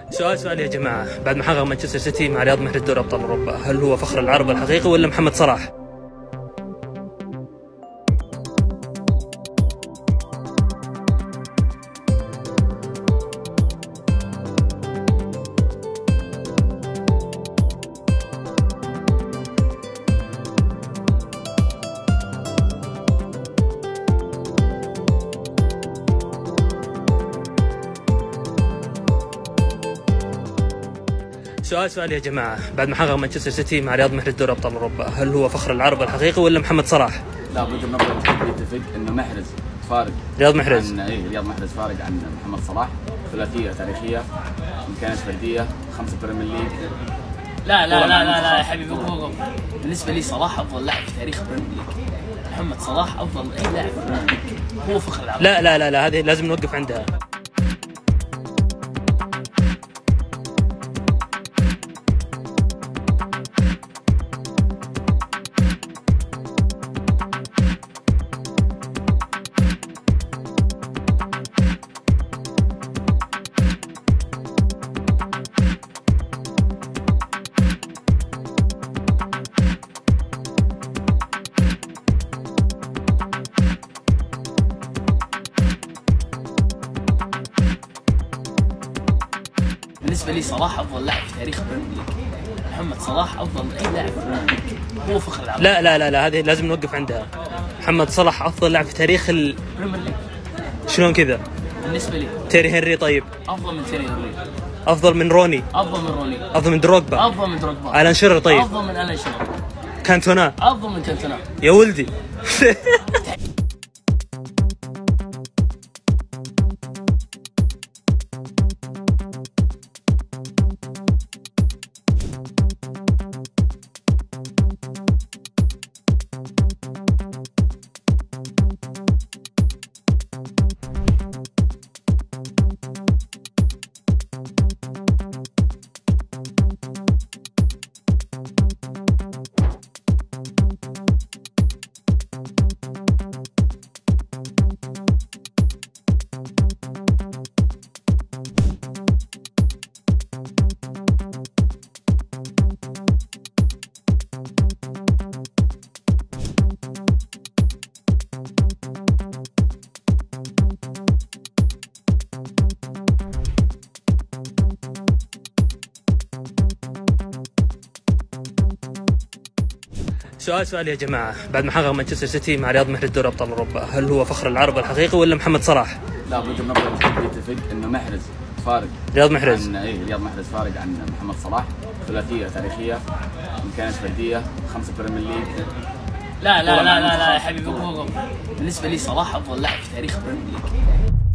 سؤال يا جماعة، بعد ما حقق مانشستر سيتي مع رياض محرز دوري أبطال أوروبا، هل هو فخر العرب الحقيقي ولا محمد صلاح؟ سؤال يا جماعة، بعد ما حقق مانشستر سيتي مع رياض محرز دوري أبطال أوروبا، هل هو فخر العرب الحقيقي ولا محمد صلاح؟ لا، بوجهة نظري الكل يتفق انه محرز فارق. رياض محرز رياض محرز فارق عن محمد صلاح. ثلاثية تاريخية، إمكانيات فردية، 5 بريمير ليج. لا يا حبيبي، بالنسبة لي صلاح أفضل لاعب في تاريخ بريمير ليج. محمد صلاح أفضل أي لاعب في بريمير ليج، هو فخر العرب. لا هذه لازم نوقف عندها. بالنسبة لي صلاح أفضل لاعب في تاريخ بريمير ليج. محمد صلاح أفضل أي لاعب في بريمير ليج، هو فخر العرب. لا هذه لازم نوقف عندها. محمد صلاح أفضل لاعب في تاريخ بريمير ليج. شلون كذا؟ بالنسبة لي تيري هنري. طيب أفضل من تيري هنري، أفضل من روني، أفضل من روني، أفضل من دروغبا، أفضل من دروغبا، ألان شيرر. طيب أفضل من ألان شيرر، كانتونا، أفضل من كانتونا. يا ولدي. سؤال يا جماعة، بعد ما حقق مانشستر سيتي مع رياض محرز دوري أبطال أوروبا، هل هو فخر العرب الحقيقي ولا محمد صلاح؟ لا، بوجهة نظري الكل يتفق انه محرز فارق. رياض محرز رياض محرز فارق عن محمد صلاح. ثلاثية تاريخية، إمكانيات فردية، 5 بريمير ليج. لا يا حبيبي، بالنسبة لي صلاح أفضل لاعب في تاريخ بريمير ليج.